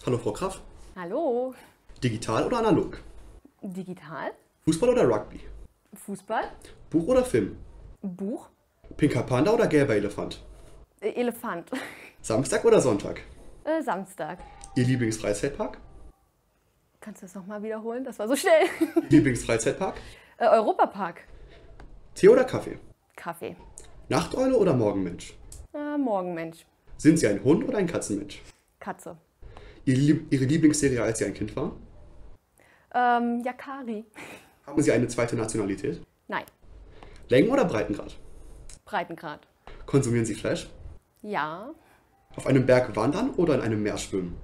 Hallo Frau Kraft. Hallo. Digital oder analog? Digital? Fußball oder Rugby? Fußball? Buch oder Film? Buch? Pinker Panda oder gelber Elefant? Elefant. Samstag oder Sonntag? Samstag. Ihr Lieblingsfreizeitpark? Kannst du das nochmal wiederholen? Das war so schnell. Ihr Lieblingsfreizeitpark? Europapark. Tee oder Kaffee? Kaffee. Nachteule oder Morgenmensch? Morgenmensch. Sind Sie ein Hund oder ein Katzenmensch? Katze. Ihre Lieblingsserie, als Sie ein Kind waren? Yakari. Haben Sie eine zweite Nationalität? Nein. Längen- oder Breitengrad? Breitengrad. Konsumieren Sie Fleisch? Ja. Auf einem Berg wandern oder in einem Meer schwimmen?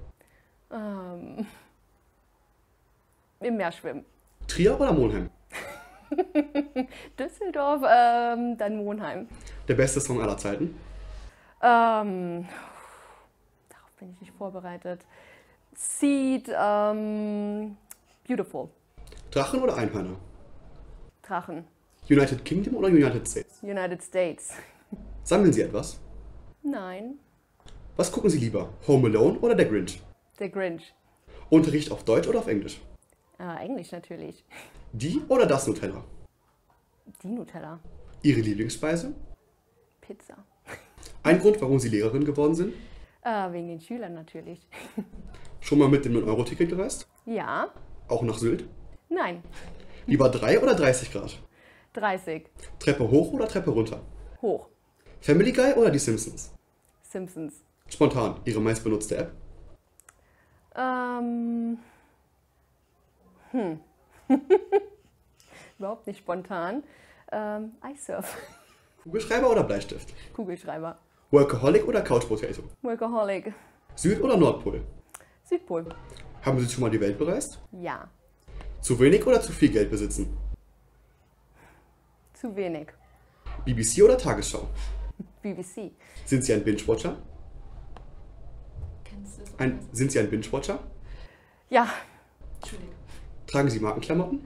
Im Meer schwimmen. Trier oder Monheim? Düsseldorf, dann Monheim. Der beste Song aller Zeiten? Darauf bin ich nicht vorbereitet. Seed, Beautiful. Drachen oder Einhörner? Drachen. United Kingdom oder United States? United States. Sammeln Sie etwas? Nein. Was gucken Sie lieber? Home Alone oder Der Grinch? Der Grinch. Unterricht auf Deutsch oder auf Englisch? Englisch natürlich. Die oder das Nutella? Die Nutella. Ihre Lieblingsspeise? Pizza. Ein Grund, warum Sie Lehrerin geworden sind? Wegen den Schülern natürlich. Schon mal mit dem 9-Euro-Ticket gereist? Ja. Auch nach Sylt? Nein. Lieber 3 oder 30 Grad? 30. Treppe hoch oder Treppe runter? Hoch. Family Guy oder die Simpsons? Simpsons. Spontan, Ihre meist benutzte App? Überhaupt nicht spontan. iSurf. Kugelschreiber oder Bleistift? Kugelschreiber. Workaholic oder Couch Potato? Workaholic. Süd- oder Nordpol? Südpol. Haben Sie schon mal die Welt bereist? Ja. Zu wenig oder zu viel Geld besitzen? Zu wenig. BBC oder Tagesschau? BBC. Sind Sie ein Binge-Watcher? Kennst du das? Sind Sie ein Binge-Watcher? Ja. Tragen Sie Markenklamotten?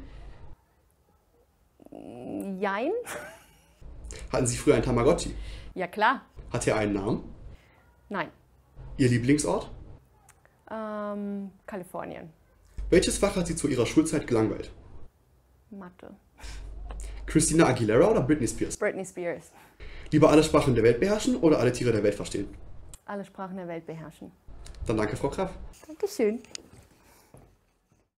Jein? Hatten Sie früher ein Tamagotchi? Ja klar. Hat er einen Namen? Nein. Ihr Lieblingsort? Kalifornien. Welches Fach hat Sie zu Ihrer Schulzeit gelangweilt? Mathe. Christina Aguilera oder Britney Spears? Britney Spears. Lieber alle Sprachen der Welt beherrschen oder alle Tiere der Welt verstehen? Alle Sprachen der Welt beherrschen. Dann danke, Frau Kraft. Dankeschön.